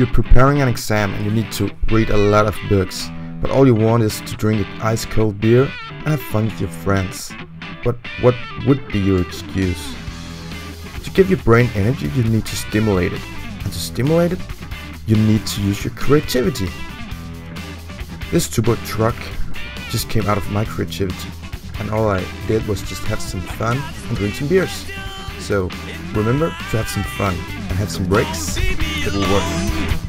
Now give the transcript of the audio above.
you're preparing an exam and you need to read a lot of books, but all you want is to drink an ice cold beer and have fun with your friends. But what would be your excuse? To give your brain energy, you need to stimulate it. And to stimulate it, you need to use your creativity. This Tuborg truck just came out of my creativity. And all I did was just have some fun and drink some beers. So remember to have some fun and have some breaks. It will work.